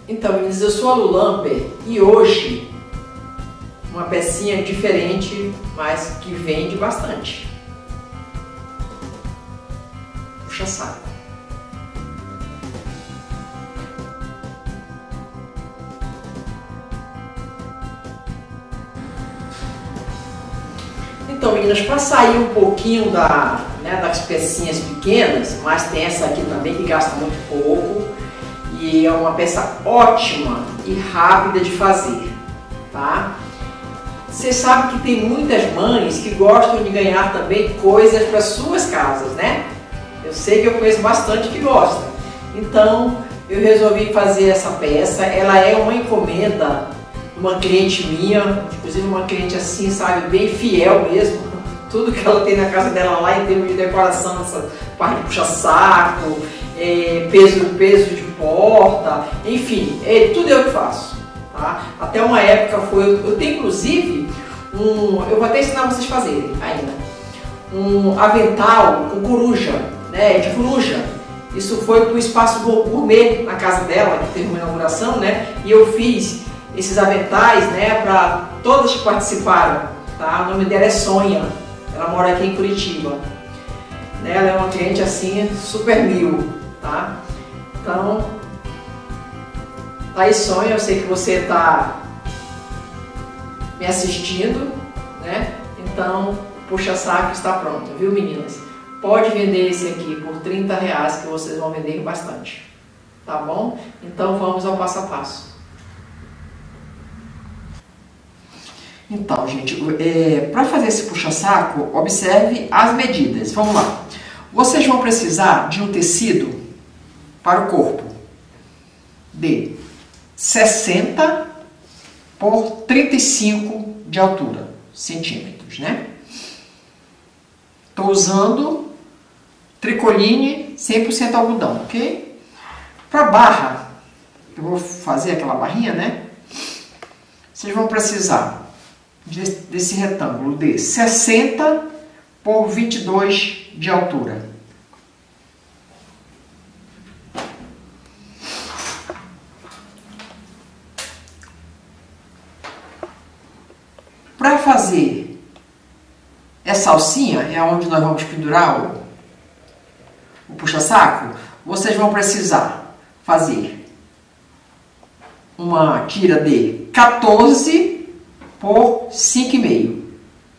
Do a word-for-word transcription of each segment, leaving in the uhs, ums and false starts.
Então, meninas, eu sou a Lulamper e hoje uma pecinha diferente, mas que vende bastante. Puxa-saco. Então, meninas, para sair um pouquinho da, né, das pecinhas pequenas, mas tem essa aqui também que gasta muito pouco e é uma peça ótima e rápida de fazer, tá? Você sabe que tem muitas mães que gostam de ganhar também coisas para suas casas, né? Eu sei que eu conheço bastante que gostam. Então, eu resolvi fazer essa peça. Ela é uma encomenda de uma cliente minha, inclusive uma cliente assim, sabe, bem fiel mesmo. Tudo que ela tem na casa dela lá em termos de decoração, essa parte de puxa-saco, é, peso, peso de porta, enfim, é, tudo eu que faço. Tá? Até uma época foi, eu tenho inclusive um, eu vou até ensinar vocês a fazerem ainda, um avental com coruja, né, de coruja. Isso foi para o espaço gourmet na casa dela, que teve uma inauguração, né, e eu fiz esses aventais, né, para todas que participaram, tá? O nome dela é Sonha, ela mora aqui em Curitiba, né, ela é uma cliente assim, super mil, tá? Então, aí Sonha, eu sei que você está me assistindo, né? Então, puxa-saco está pronto, viu, meninas? Pode vender esse aqui por trinta reais, que vocês vão vender bastante, tá bom? Então, vamos ao passo a passo. Então, gente, é, para fazer esse puxa-saco, observe as medidas. Vamos lá. Vocês vão precisar de um tecido para o corpo de sessenta por trinta e cinco de altura, centímetros, né? Estou usando tricoline cem por cento algodão, ok? Para barra, eu vou fazer aquela barrinha, né? Vocês vão precisar desse, desse retângulo de sessenta por vinte e dois de altura. Para fazer essa alcinha, é onde nós vamos pendurar o, o puxa-saco, vocês vão precisar fazer uma tira de quatorze por cinco e meio,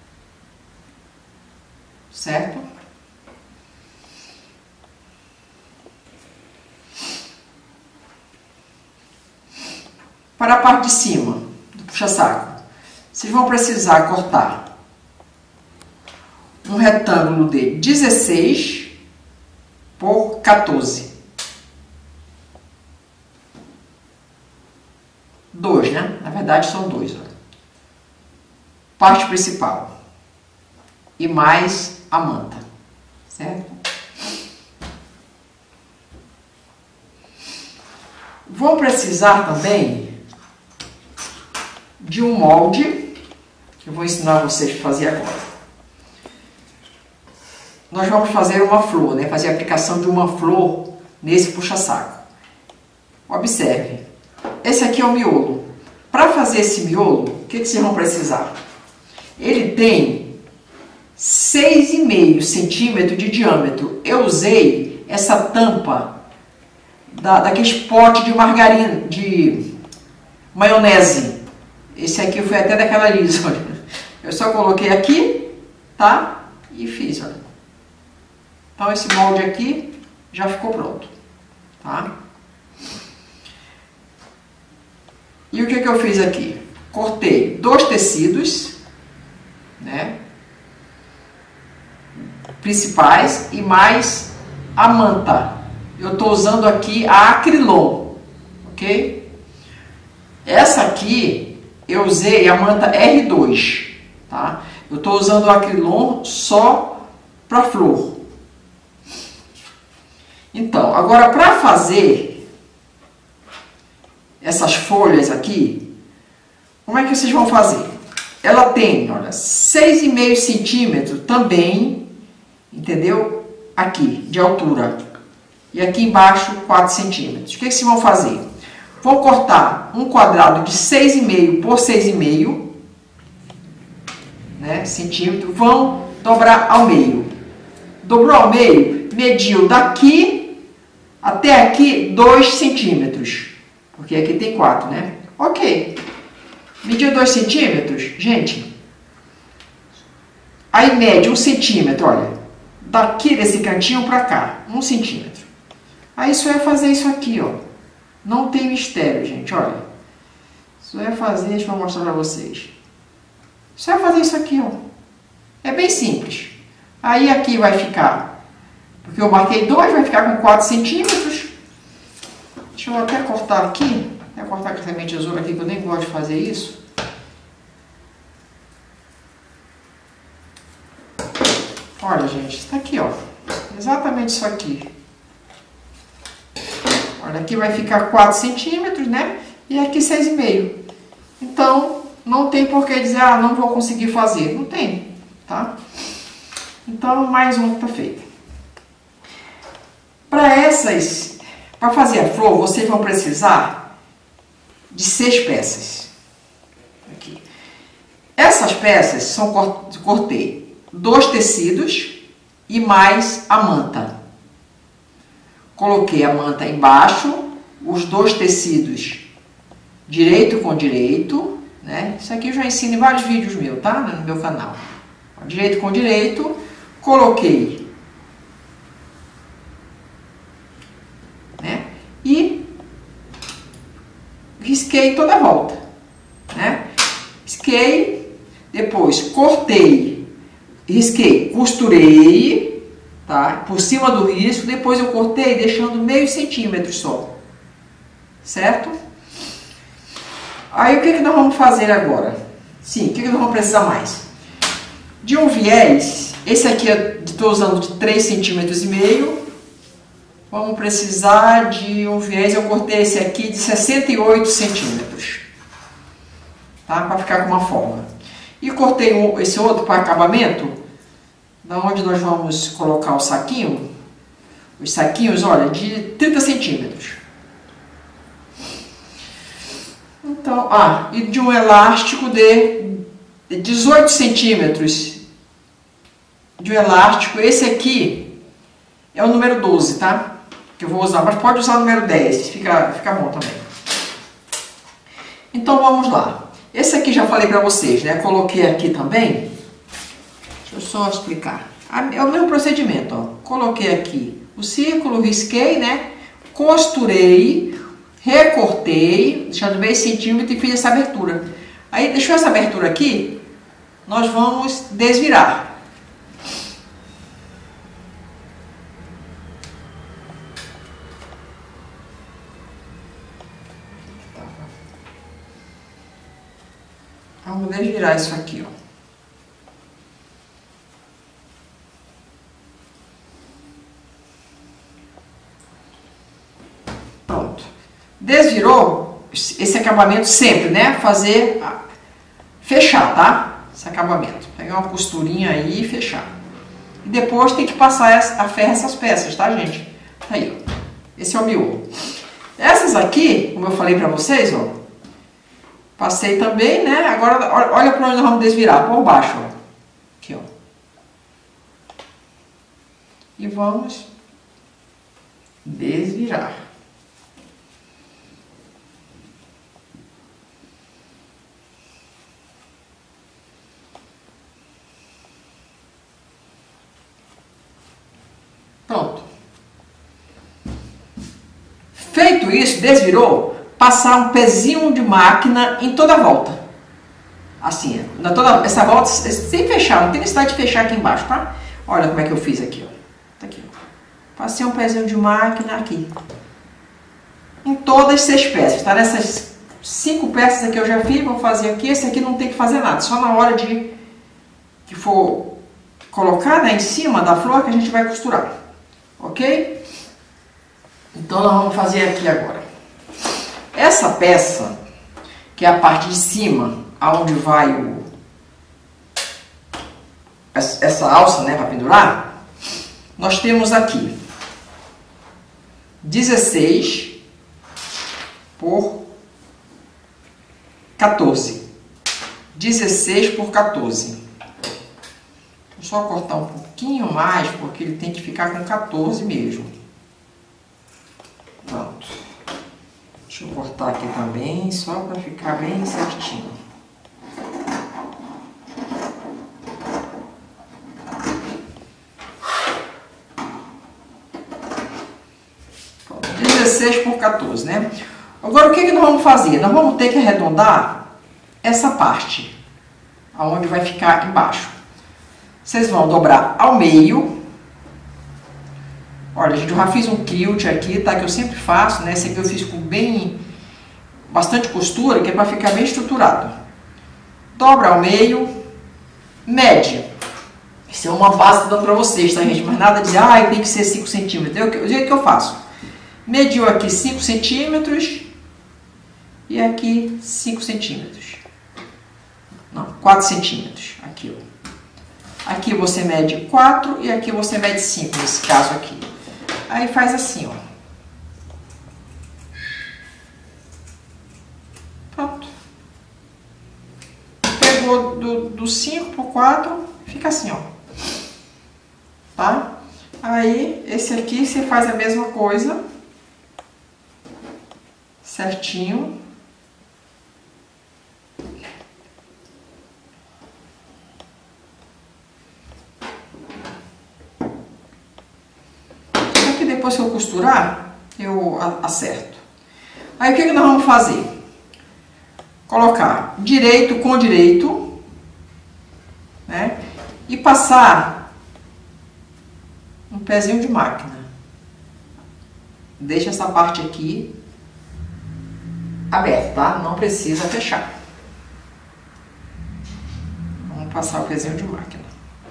certo? Para a parte de cima do puxa-saco, vocês vão precisar cortar um retângulo de dezesseis por quatorze. Dois, né? Na verdade são dois. Ó. Parte principal. E mais a manta. Certo? Vou precisar também de um molde. Eu vou ensinar vocês a fazer agora. Nós vamos fazer uma flor, né? Fazer a aplicação de uma flor nesse puxa-saco. Observe. Esse aqui é o miolo. Para fazer esse miolo, o que, que vocês vão precisar? Ele tem seis vírgula cinco centímetros de diâmetro. Eu usei essa tampa da, daqueles potes de margarina, de maionese. Esse aqui foi até daquela lisa, olha. Eu só coloquei aqui, tá? E fiz, olha. Então, esse molde aqui já ficou pronto, tá? E o que que eu fiz aqui? Cortei dois tecidos, né? Principais e mais a manta. Eu tô usando aqui a Acrylon, ok? Essa aqui eu usei a manta R dois, tá? Eu tô usando o Acrylon só para flor. Então, agora para fazer essas folhas aqui, como é que vocês vão fazer? Ela tem, olha, seis vírgula cinco centímetros também, entendeu? Aqui, de altura. E aqui embaixo, quatro centímetros. O que, que vocês vão fazer? vão cortar um quadrado de seis e meio por seis e meio, né, centímetro, vão dobrar ao meio. Dobrou ao meio, mediu daqui até aqui dois centímetros, porque aqui tem quatro, né? Ok. Mediu dois centímetros, gente. Aí mede um centímetro, olha, daqui desse cantinho para cá, um centímetro. Aí só é fazer isso aqui, ó. Não tem mistério, gente, olha. Só é fazer, deixa eu mostrar para vocês. Só é fazer isso aqui, ó. É bem simples. Aí aqui vai ficar, porque eu marquei dois, vai ficar com quatro centímetros. Deixa eu até cortar aqui. Vou cortar com essa minha tesoura aqui, que eu nem gosto de fazer isso. Olha, gente, está aqui, ó. Exatamente isso aqui. Olha, aqui vai ficar quatro centímetros, né? E aqui seis e meio. Então, não tem por que dizer, ah, não vou conseguir fazer. Não tem, tá? Então, mais uma que está feita. Para essas, para fazer a flor, vocês vão precisar de seis peças. Aqui. Essas peças são, cortei dois tecidos e mais a manta. Coloquei a manta embaixo, os dois tecidos direito com direito, né? Isso aqui eu já ensino em vários vídeos meus, tá? No meu canal. Direito com direito, coloquei, né? E risquei toda a volta, né? Risquei, depois cortei, risquei, costurei, tá? Por cima do risco, depois eu cortei deixando meio centímetro só, certo? Aí o que que nós vamos fazer agora? Sim, o que que nós vamos precisar mais? De um viés, esse aqui eu estou usando de três centímetros e meio. Vamos precisar de um viés, eu cortei esse aqui de sessenta e oito centímetros, tá? Para ficar com uma forma. E cortei um, esse outro para acabamento, da onde nós vamos colocar o saquinho, os saquinhos, olha, de trinta centímetros. Então, ah, e de um elástico de dezoito centímetros. De um elástico, esse aqui é o número doze, tá? Que eu vou usar, mas pode usar o número dez, fica, fica bom também. Então vamos lá. Esse aqui já falei pra vocês, né? Coloquei aqui também. Deixa eu só explicar. É o mesmo procedimento, ó. Coloquei aqui o círculo, risquei, né? Costurei, recortei, deixando meio centímetro e fiz essa abertura. Aí, deixou essa abertura aqui, nós vamos desvirar. Vamos desvirar isso aqui, ó. Pronto. Desvirou, esse acabamento sempre, né? Fazer, fechar, tá? Esse acabamento. Pegar uma costurinha aí e fechar. E depois tem que passar a ferro essas peças, tá, gente? Aí, ó. Esse é o miolo. Essas aqui, como eu falei pra vocês, ó. Passei também, né? Agora, olha para onde nós vamos desvirar. Por baixo, ó. Aqui, ó. E vamos desvirar. Pronto. Feito isso, desvirou, passar um pezinho de máquina em toda a volta. Assim, na toda essa volta, sem fechar, não tem necessidade de fechar aqui embaixo, tá? Olha como é que eu fiz aqui, ó. Tá aqui, ó. Passei um pezinho de máquina aqui. Em todas as seis peças, tá? Nessas cinco peças aqui eu já fiz, vou fazer aqui. Esse aqui não tem que fazer nada, só na hora de que for colocar, né, em cima da flor que a gente vai costurar. Ok? Então nós vamos fazer aqui agora. Essa peça, que é a parte de cima, aonde vai o essa alça, né, para pendurar, nós temos aqui dezesseis por quatorze. dezesseis por quatorze. Vou só cortar um pouquinho mais, porque ele tem que ficar com quatorze mesmo. Pronto. Deixa eu cortar aqui também, só para ficar bem certinho. Pronto. dezesseis por quatorze, né? Agora, o que que nós vamos fazer? Nós vamos ter que arredondar essa parte, aonde vai ficar embaixo. Vocês vão dobrar ao meio. Olha, gente, eu já fiz um quilt aqui, tá? Que eu sempre faço, né? Esse aqui eu fiz com bem, bastante costura, que é para ficar bem estruturado. Dobra ao meio, mede. Isso é uma base que eu dou pra vocês, tá, gente? Mas nada de, ah, tem que ser cinco centímetros. É o jeito que eu faço. Mediu aqui cinco centímetros e aqui cinco centímetros. Não, quatro centímetros. Aqui, ó. Aqui você mede quatro e aqui você mede cinco, nesse caso aqui. Aí faz assim, ó. Pronto. Pegou do, do cinco por quatro, fica assim, ó. Tá? Aí, esse aqui você faz a mesma coisa. Certinho. Depois que eu costurar, eu acerto. Aí o que que nós vamos fazer? Colocar direito com direito, né? E passar um pezinho de máquina. Deixa essa parte aqui aberta, tá? Não precisa fechar. Vamos passar o pezinho de máquina.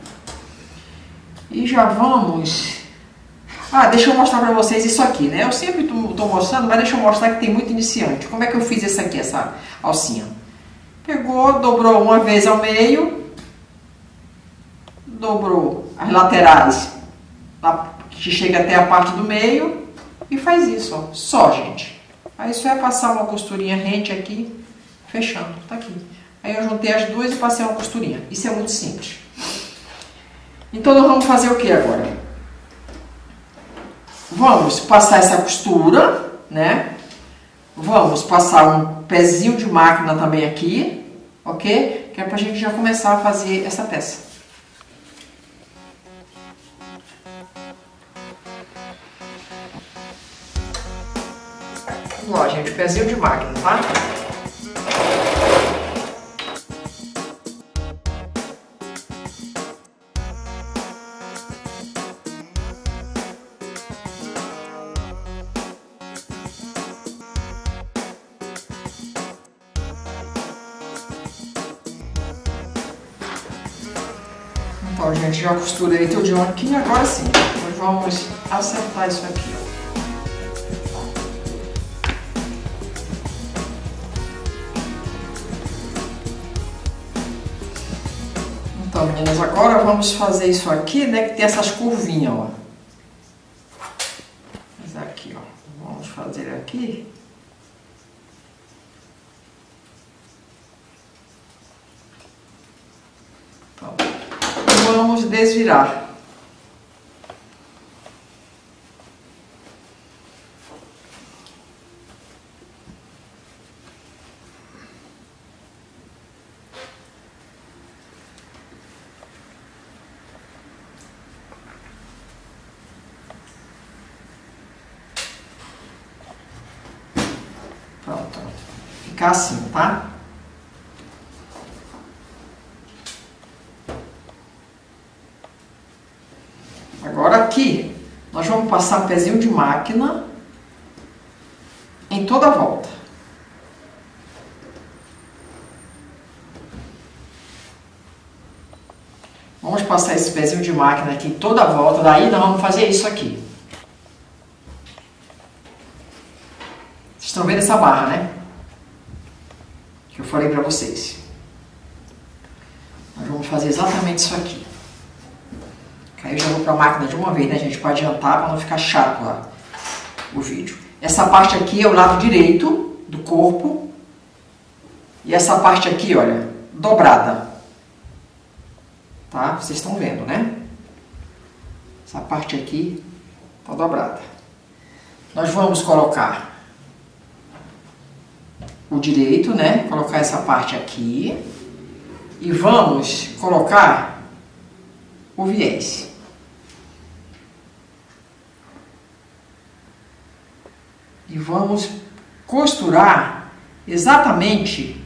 E já vamos... Ah, deixa eu mostrar pra vocês isso aqui, né? Eu sempre tô, tô mostrando, mas deixa eu mostrar que tem muito iniciante. Como é que eu fiz essa aqui, essa alcinha? Pegou, dobrou uma vez ao meio, dobrou as laterais, que chega até a parte do meio, e faz isso, ó. Só, gente. Aí só é passar uma costurinha rente aqui, fechando, tá aqui. Aí eu juntei as duas e passei uma costurinha. Isso é muito simples. Então nós vamos fazer o que agora? Vamos passar essa costura, né? Vamos passar um pezinho de máquina também aqui, ok? Que é pra gente já começar a fazer essa peça. Vamos lá, gente, pezinho de máquina, tá? Então, gente, já costurei tudinho aqui, agora sim, nós vamos acertar isso aqui, ó. Então, meninas, agora vamos fazer isso aqui, né, que tem essas curvinhas, ó. Mas aqui, ó, vamos fazer aqui. Vamos desvirar. Pronto. Ficar assim, tá? Agora aqui, nós vamos passar um pezinho de máquina em toda a volta. Vamos passar esse pezinho de máquina aqui em toda a volta, daí nós vamos fazer isso aqui. Vocês estão vendo essa barra, né? Que eu falei pra vocês. Nós vamos fazer exatamente isso aqui. Aí eu já vou para a máquina de uma vez, né, gente? Para adiantar, para não ficar chato lá o vídeo. Essa parte aqui é o lado direito do corpo. E essa parte aqui, olha, dobrada. Tá? Vocês estão vendo, né? Essa parte aqui tá dobrada. Nós vamos colocar o direito, né? Colocar essa parte aqui. E vamos colocar o viés. E vamos costurar exatamente.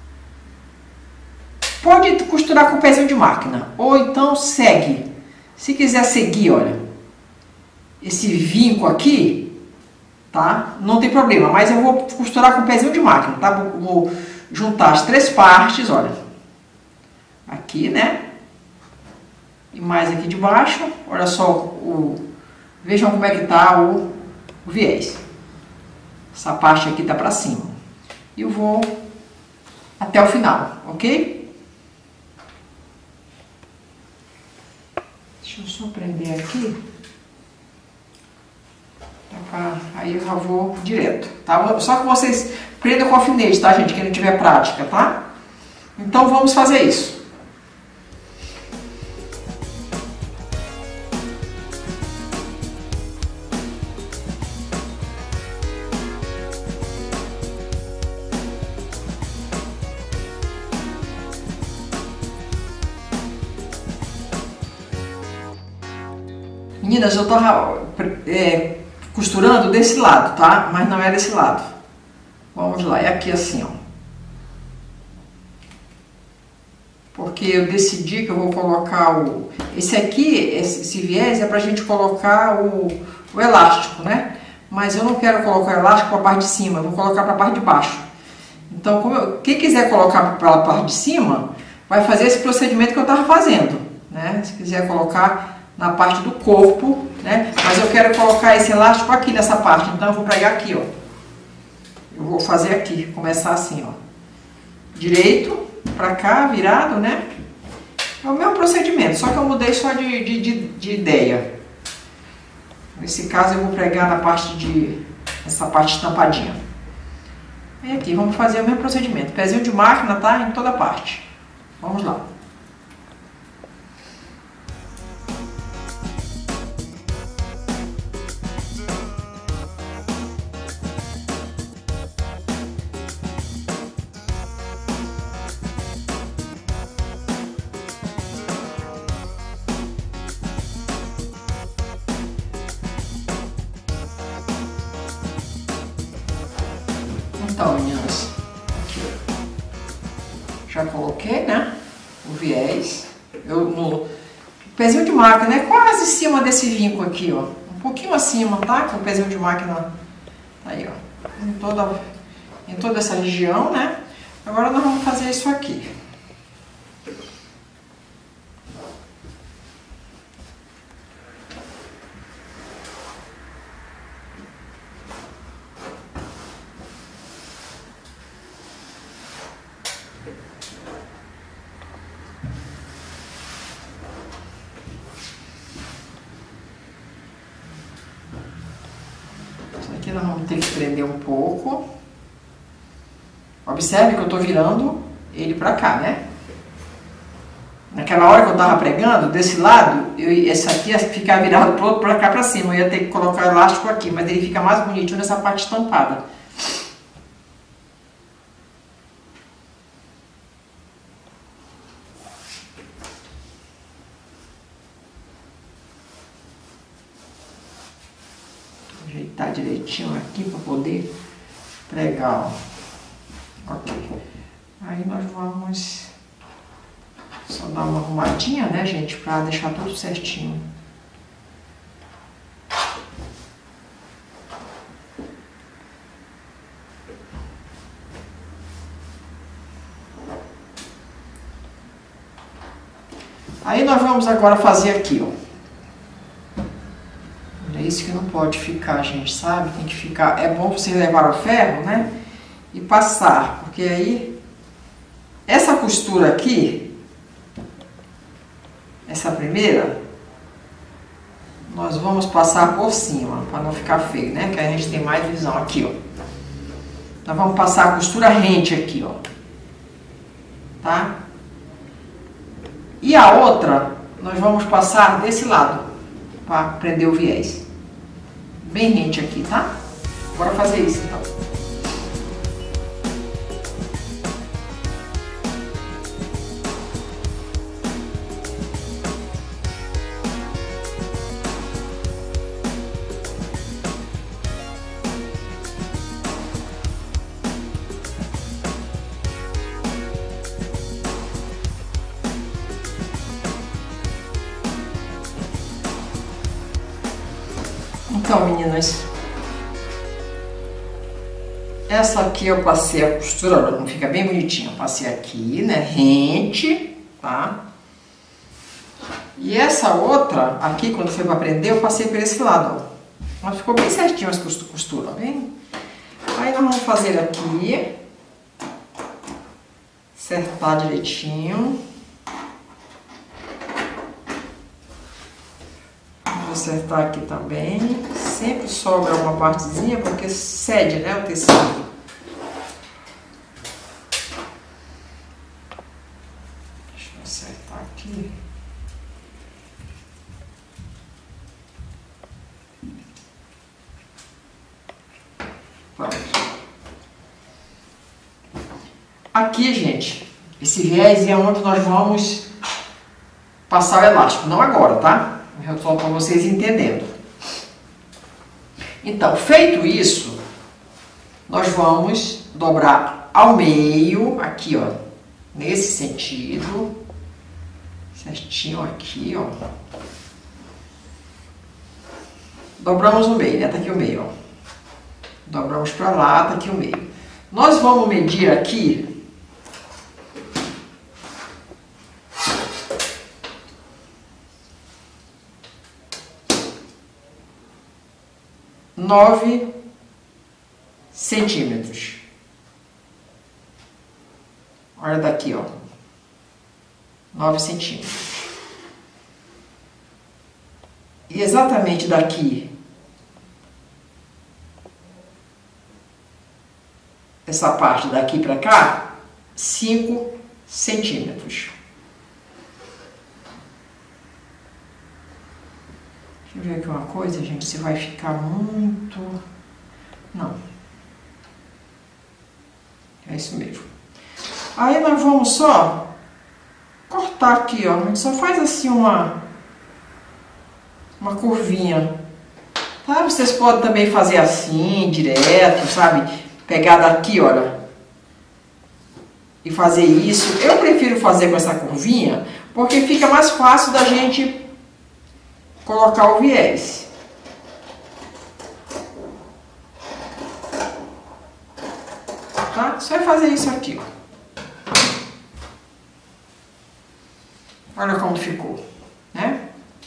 Pode costurar com o pezinho de máquina, ou então segue. Se quiser seguir, olha, esse vinco aqui, tá? Não tem problema, mas eu vou costurar com o pezinho de máquina, tá? Vou, vou juntar as três partes, olha. Aqui, né? E mais aqui de baixo, olha só, o, vejam como é que tá o, o viés. Essa parte aqui tá pra cima. E eu vou até o final, ok? Deixa eu só prender aqui. Aí eu já vou direto, tá? Só que vocês prendam com alfinete, tá, gente? Quem não tiver prática, tá? Então vamos fazer isso. Meninas, eu tô é, costurando desse lado, tá? Mas não é desse lado. Vamos lá, é aqui assim, ó. Porque eu decidi que eu vou colocar o... Esse aqui, esse, esse viés é pra gente colocar o, o elástico, né? Mas eu não quero colocar o elástico pra parte de cima, eu vou colocar pra parte de baixo. Então, como eu, quem quiser colocar pela parte de cima, vai fazer esse procedimento que eu tava fazendo, né? Se quiser colocar na parte do corpo, né? Mas eu quero colocar esse elástico aqui nessa parte, então eu vou pregar aqui, ó. Eu vou fazer aqui, começar assim, ó. Direito, pra cá, virado, né? É o mesmo procedimento, só que eu mudei só de, de, de, de ideia. Nesse caso eu vou pregar na parte de... essa parte estampadinha. E aqui, vamos fazer o mesmo procedimento. Pezinho de máquina, tá? Em toda parte. Vamos lá. Então, meninas, aqui, já coloquei, né, o viés, eu, no pezinho de máquina, é quase em cima desse vinco aqui, ó, um pouquinho acima, tá, que o pezinho de máquina, aí, ó, em toda, em toda essa região, né, agora nós vamos fazer isso aqui. Aqui nós vamos ter que prender um pouco. Observe que eu estou virando ele para cá, né? Naquela hora que eu estava pregando, desse lado, eu, esse aqui ia ficar virado pro outro, para cá para cima. Eu ia ter que colocar o elástico aqui, mas ele fica mais bonitinho nessa parte estampada. Ajeitar direitinho aqui para poder pregar, ó. Ok. Aí nós vamos só dar uma arrumadinha, né, gente, para deixar tudo certinho. Aí nós vamos agora fazer aqui, ó. É isso que não pode ficar, gente, sabe? Tem que ficar... É bom você levar o ferro, né? E passar, porque aí... Essa costura aqui... Essa primeira... Nós vamos passar por cima, para não ficar feio, né? Que a gente tem mais visão aqui, ó. nós vamos passar a costura rente aqui, ó. Tá? E a outra, nós vamos passar desse lado, para prender o viés. Bem rente aqui, tá? Bora fazer isso, então. Então, meninas, essa aqui eu passei a costura, não fica bem bonitinha. Eu passei aqui, né, rente, tá? E essa outra, aqui, quando foi pra prender, eu passei por esse lado, ó. Mas ficou bem certinho as costuras, ó, bem? Aí nós vamos fazer aqui, acertar direitinho. Vou acertar aqui também. Sempre sobra uma partezinha porque cede, né, o tecido. Deixa eu acertar aqui. Pronto. Aqui, gente, esse viés é onde nós vamos passar o elástico. Não agora, tá? Só para vocês entendendo. Então, feito isso, nós vamos dobrar ao meio, aqui, ó, nesse sentido, certinho aqui, ó. Dobramos o meio, né? Tá aqui o meio, ó. Dobramos para lá, tá aqui o meio. Nós vamos medir aqui nove centímetros. Olha daqui, ó. Nove centímetros. E exatamente daqui, essa parte daqui pra cá, cinco centímetros. Deixa eu ver aqui uma coisa, gente, se vai ficar muito... Não. É isso mesmo. Aí nós vamos só cortar aqui, ó. A gente só faz assim uma... Uma curvinha. Tá? Vocês podem também fazer assim, direto, sabe? Pegar daqui, olha. E fazer isso. Eu prefiro fazer com essa curvinha, porque fica mais fácil da gente colocar o viés. Tá? Só vai fazer isso aqui, ó. Olha como ficou, né?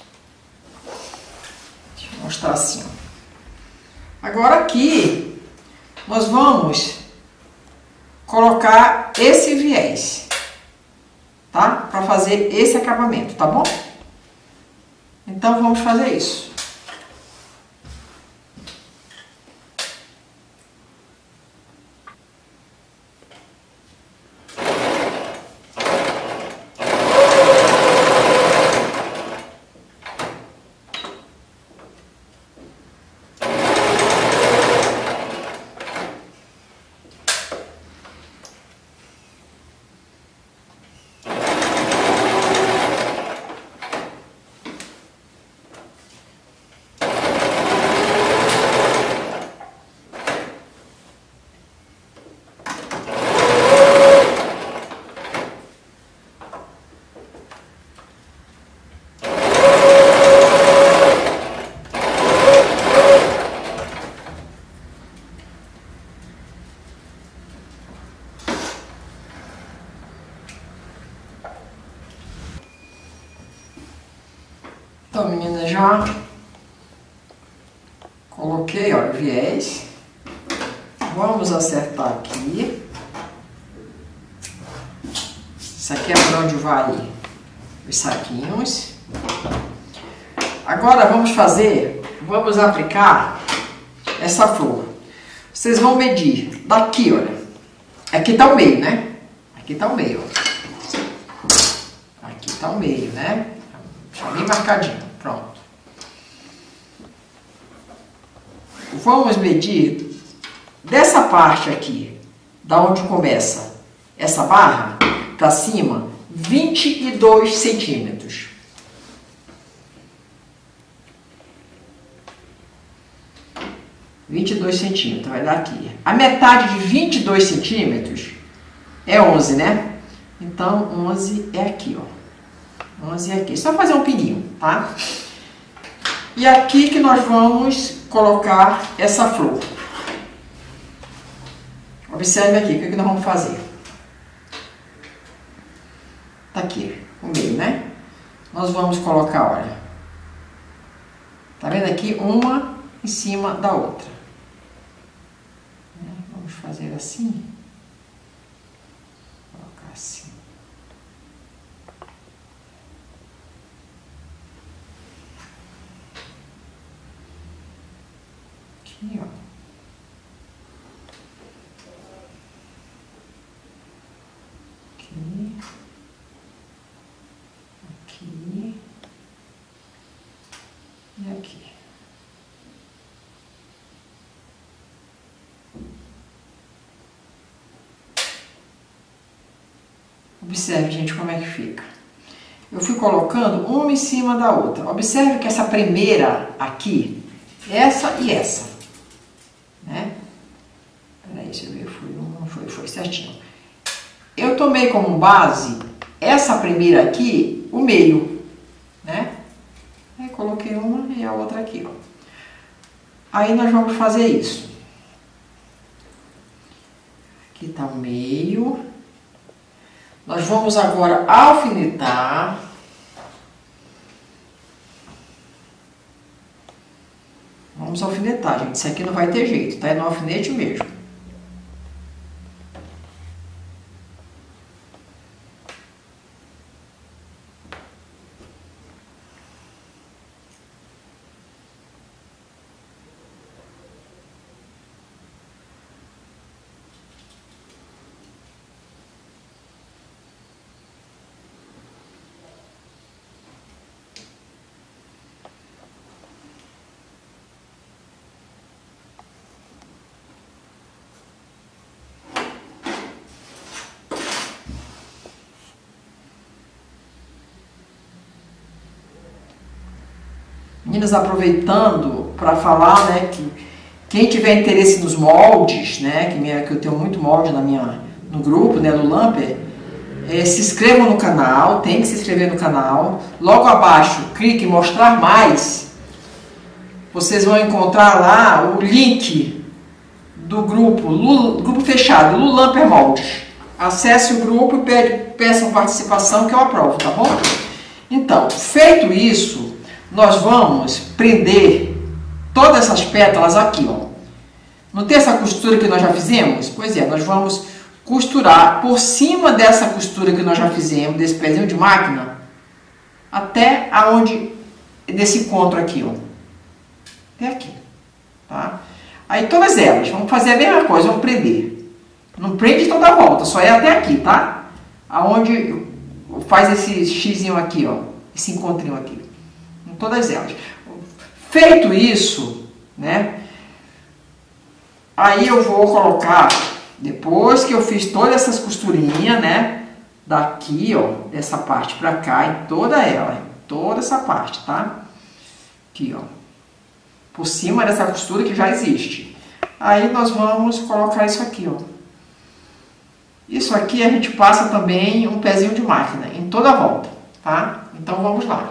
Deixa eu mostrar assim, ó. Agora aqui, nós vamos colocar esse viés, tá? Para fazer esse acabamento, tá bom? Então, vamos fazer isso. Então, meninas, já coloquei, ó, o viés. Vamos acertar aqui. Isso aqui é para onde vai os saquinhos. Agora vamos fazer, vamos aplicar essa flor. Vocês vão medir daqui, olha. Aqui tá o meio, né? Aqui tá o meio, ó. Aqui tá o meio, né? Deixa bem marcadinho, pronto. Vamos medir dessa parte aqui, da onde começa essa barra, pra cima, vinte e dois centímetros. vinte e dois centímetros, vai dar aqui. A metade de vinte e dois centímetros é onze, né? Então, onze é aqui, ó. onze é aqui. Só fazer um pininho, tá? E aqui que nós vamos colocar essa flor. Observe aqui, o que, que nós vamos fazer? Tá aqui, o meio, né? Nós vamos colocar, olha. Tá vendo aqui? Uma em cima da outra. Vamos fazer assim. Colocar assim. Aqui, ó. Aqui. Aqui. E aqui. Observe, gente, como é que fica. Eu fui colocando uma em cima da outra. Observe que essa primeira aqui, essa e essa, né? Peraí, deixa eu ver, foi uma, foi, foi certinho. Eu tomei como base essa primeira aqui, o meio, né? Aí coloquei uma e a outra aqui, ó. Aí nós vamos fazer isso. Aqui tá o meio. Nós vamos agora alfinetar. Vamos alfinetar, gente. Isso aqui não vai ter jeito, tá? É no alfinete mesmo. Meninas, aproveitando para falar, né, que quem tiver interesse nos moldes, né, que, minha, que eu tenho muito molde na minha, no grupo, né, do Lamper, é, se inscrevam no canal, tem que se inscrever no canal. Logo abaixo, clique em mostrar mais. Vocês vão encontrar lá o link do grupo, Lu, grupo fechado, Lulamper Moldes. Acesse o grupo e pede, peçam participação que eu aprovo, tá bom? Então, feito isso, nós vamos prender todas essas pétalas aqui, ó. Não tem essa costura que nós já fizemos? Pois é, nós vamos costurar por cima dessa costura que nós já fizemos, desse pezinho de máquina, até aonde, nesse encontro aqui, ó. Até aqui, tá? Aí todas elas, vamos fazer a mesma coisa, vamos prender. Não prende toda a volta, só é até aqui, tá? Aonde faz esse xizinho aqui, ó. Esse encontrinho aqui. Todas elas. Feito isso, né? Aí eu vou colocar, depois que eu fiz todas essas costurinhas, né? Daqui, ó, dessa parte pra cá, em toda ela, em toda essa parte, tá? Aqui, ó. Por cima dessa costura que já existe. Aí nós vamos colocar isso aqui, ó. Isso aqui a gente passa também um pezinho de máquina, em toda a volta, tá? Então vamos lá.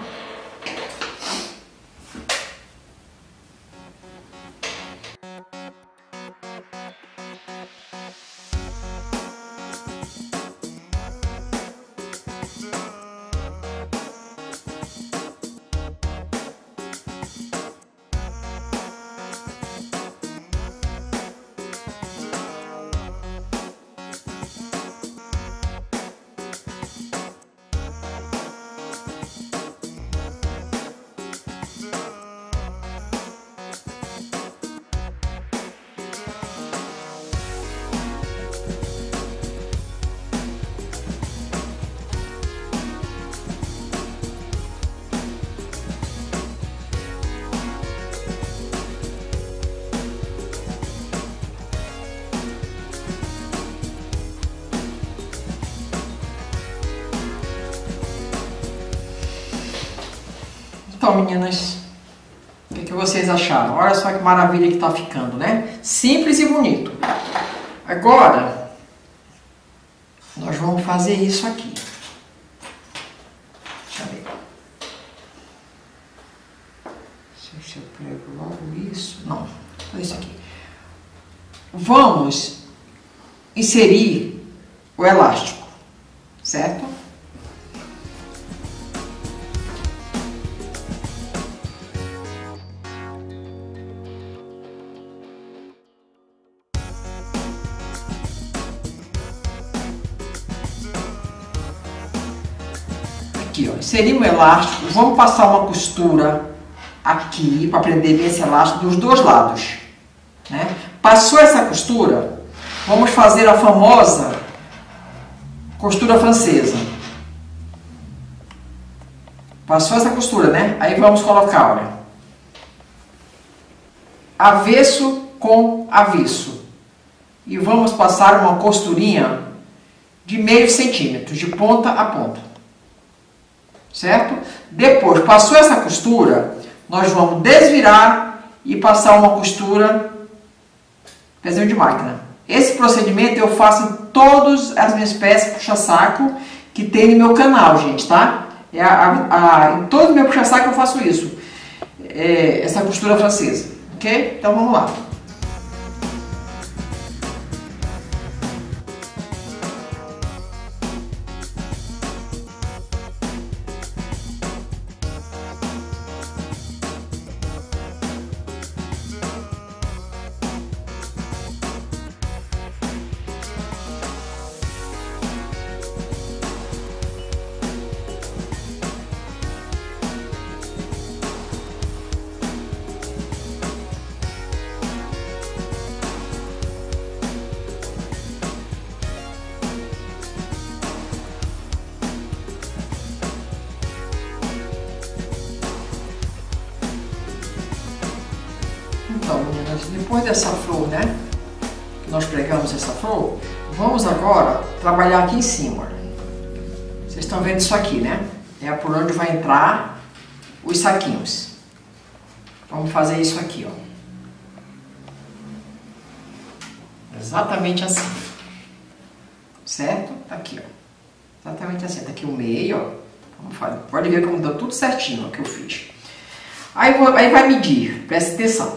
Então, meninas, o que, que vocês acharam? Olha só que maravilha que tá ficando, né? Simples e bonito. Agora, nós vamos fazer isso aqui. Deixa eu ver. Se eu prego logo isso... Não, vou fazer isso aqui. Vamos inserir o elástico, certo? Aqui, ó, inserimos o elástico, vamos passar uma costura aqui para prender bem esse elástico dos dois lados, né? Passou essa costura, vamos fazer a famosa costura francesa. Passou essa costura, né? Aí vamos colocar, olha, avesso com avesso e vamos passar uma costurinha de meio centímetro, de ponta a ponta, certo? Depois, passou essa costura, nós vamos desvirar e passar uma costura pezinho de máquina. Esse procedimento eu faço em todas as minhas peças puxa-saco que tem no meu canal, gente, tá? É a, a, a, em todo o meu puxa-saco eu faço isso, é, essa costura francesa, ok? Então vamos lá. Então, meninas, depois dessa flor, né, que nós pregamos essa flor, vamos agora trabalhar aqui em cima, olha. Vocês estão vendo isso aqui, né? É por onde vai entrar os saquinhos. Vamos fazer isso aqui, ó. Exatamente assim. Certo? Tá aqui, ó. Exatamente assim. Tá aqui o meio, ó. Vamos fazer. Pode ver como deu tudo certinho, ó, que eu fiz. Aí, vou, aí vai medir, presta atenção.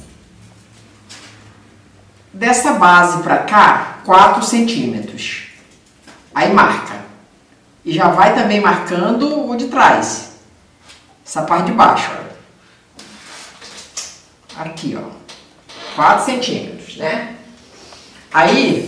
Dessa base pra cá, quatro centímetros. Aí marca. E já vai também marcando o de trás. Essa parte de baixo, ó. Aqui, ó. quatro centímetros, né? Aí,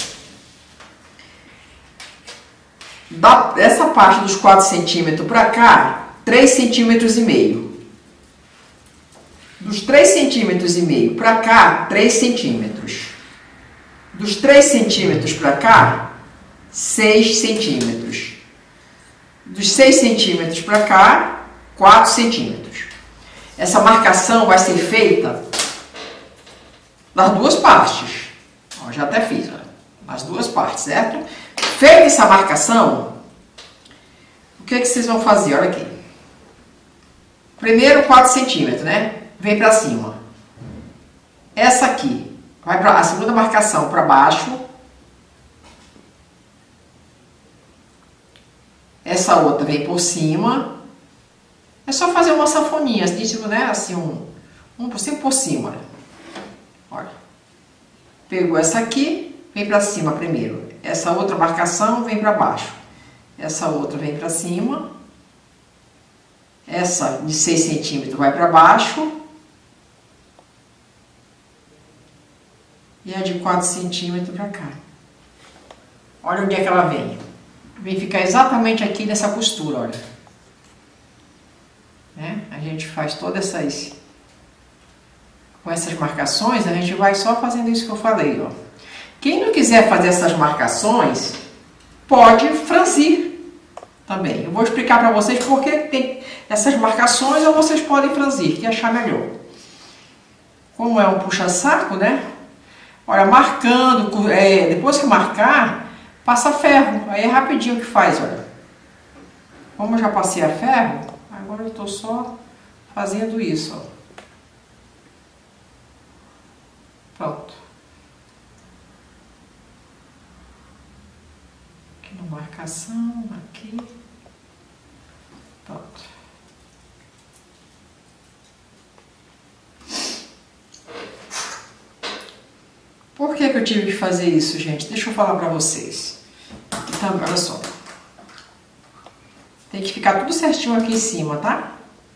dessa parte dos quatro centímetros pra cá, três centímetros e meio. Dos três centímetros e meio para cá, três centímetros. Dos três centímetros para cá, seis centímetros. Dos seis centímetros para cá, quatro centímetros. Essa marcação vai ser feita nas duas partes. Ó, já até fiz, ó, nas duas partes, certo? Feita essa marcação, o que, é que vocês vão fazer? Olha aqui. Primeiro, quatro centímetros, né? Vem para cima. Essa aqui vai para a segunda marcação para baixo. Essa outra vem por cima. É só fazer uma sanfoninha, tipo, né? Assim, um, um por cima por cima. Olha. Pegou essa aqui, vem para cima primeiro. Essa outra marcação vem para baixo. Essa outra vem para cima. Essa de seis centímetros vai para baixo. E a de quatro centímetros para cá. Olha onde é que ela vem. Vem ficar exatamente aqui nessa costura, olha. Né? A gente faz todas essas... Com essas marcações, a gente vai só fazendo isso que eu falei, ó. Quem não quiser fazer essas marcações, pode franzir também. Eu vou explicar para vocês porque tem essas marcações ou vocês podem franzir, que achar melhor. Como é um puxa-saco, né? Olha, marcando, é, depois que marcar, passa ferro. Aí é rapidinho que faz, olha. Como eu já passei a ferro, agora eu estou só fazendo isso, ó. Pronto. Aqui na marcação, aqui. Pronto. Por que que eu tive que fazer isso, gente? Deixa eu falar pra vocês. Então, olha só. Tem que ficar tudo certinho aqui em cima, tá?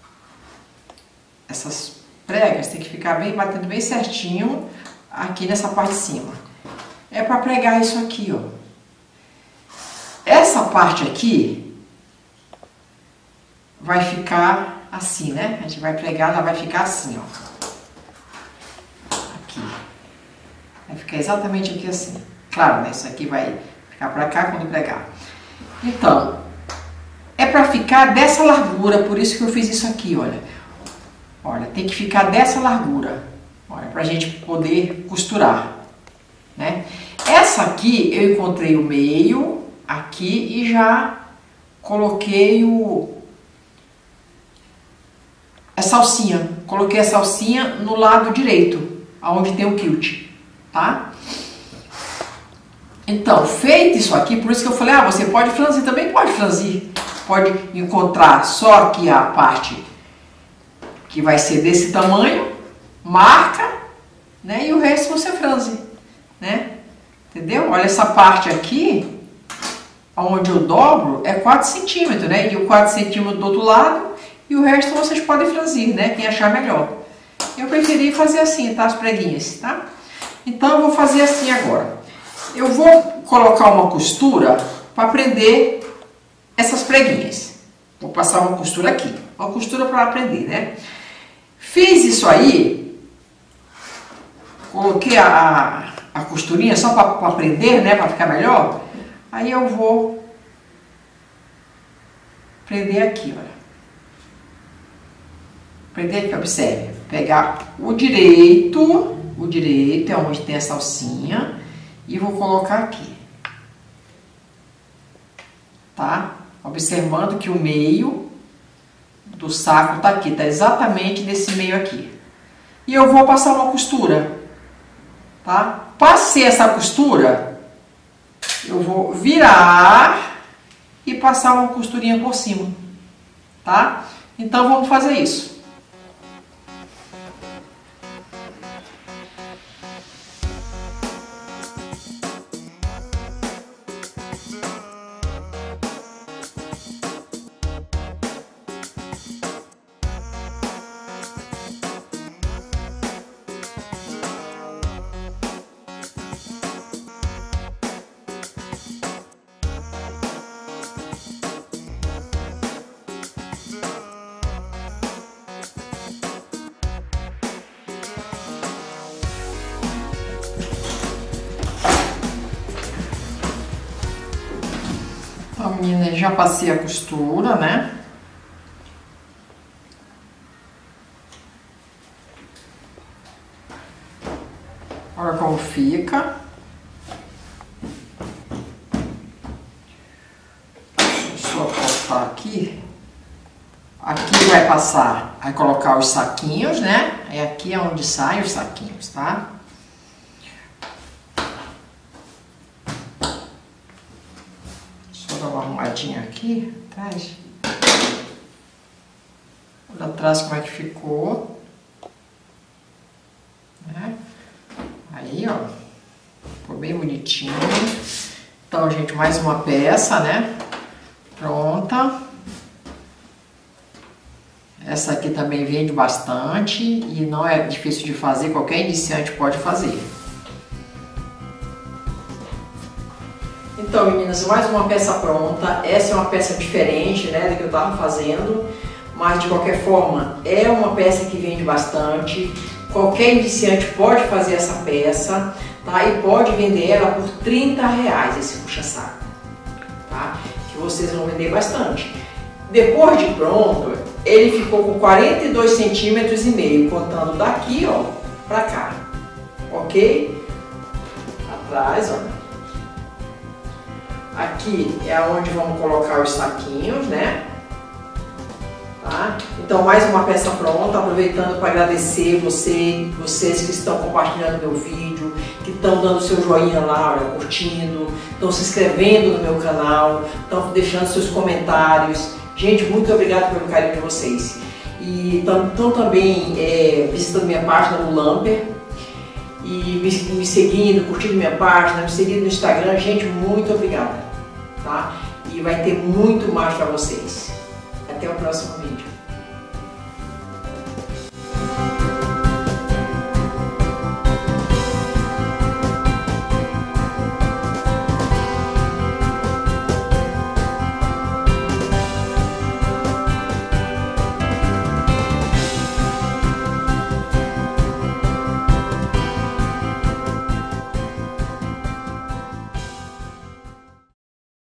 Essas pregas tem que ficar bem, batendo bem certinho aqui nessa parte de cima. É pra pregar isso aqui, ó. Essa parte aqui vai ficar assim, né? A gente vai pregar, ela vai ficar assim, ó. Aqui. Vai ficar exatamente aqui assim. Claro, né? Isso aqui vai ficar pra cá quando pregar. Então, é pra ficar dessa largura, por isso que eu fiz isso aqui, olha. Olha, tem que ficar dessa largura, olha, pra gente poder costurar, né? Essa aqui eu encontrei o meio aqui e já coloquei o a salsinha. Coloquei a salsinha no lado direito, aonde tem o quilt, tá? Então, feito isso aqui, por isso que eu falei, ah, você pode franzir, também pode franzir. Pode encontrar só aqui a parte que vai ser desse tamanho, marca, né? E o resto você franze, né? Entendeu? Olha essa parte aqui, onde eu dobro, é quatro centímetros, né? E o quatro centímetros do outro lado, e o resto vocês podem franzir, né? Quem achar melhor. Eu preferi fazer assim, tá? As preguinhas, tá? Então eu vou fazer assim agora. Eu vou colocar uma costura para prender essas preguinhas. Vou passar uma costura aqui. Uma costura para prender, né? Fiz isso aí. Coloquei a, a costurinha só para prender, né? Para ficar melhor. Aí eu vou prender aqui, olha. Prender aqui, observe. Pegar o direito, o direito é onde tem a salsinha. E vou colocar aqui, tá? Observando que o meio do saco tá aqui, tá exatamente nesse meio aqui. E eu vou passar uma costura, tá? Passei essa costura, eu vou virar e passar uma costurinha por cima, tá? Então vamos fazer isso. Então, menina, já passei a costura, né? Olha como fica. Deixa eu só cortar aqui. Aqui vai passar, vai colocar os saquinhos, né? Aí aqui é onde saem os saquinhos, tá? Dar uma arrumadinha aqui atrás. Olha atrás como é que ficou, né? Aí, ó, ficou bem bonitinho. Então, gente, mais uma peça, né? Pronta. Essa aqui também vende bastante e não é difícil de fazer, qualquer iniciante pode fazer. Então, meninas, mais uma peça pronta. Essa é uma peça diferente, né, do que eu estava fazendo, mas de qualquer forma é uma peça que vende bastante. Qualquer iniciante pode fazer essa peça, tá? E pode vender ela por trinta reais, esse puxa-saco, tá? Que vocês vão vender bastante. Depois de pronto, ele ficou com quarenta e dois centímetros e meio, contando daqui, ó, pra cá, ok? Atrás, ó. Aqui é onde vamos colocar os saquinhos, né? Tá? Então, mais uma peça pronta, aproveitando para agradecer você, vocês que estão compartilhando meu vídeo, que estão dando seu joinha lá, olha, curtindo, estão se inscrevendo no meu canal, estão deixando seus comentários. Gente, muito obrigado pelo carinho de vocês. E estão também é, visitando minha página no Lamper, e me, me seguindo, curtindo minha página, me seguindo no Instagram. Gente, muito obrigada. Tá? E vai ter muito mais para vocês. Até o próximo vídeo.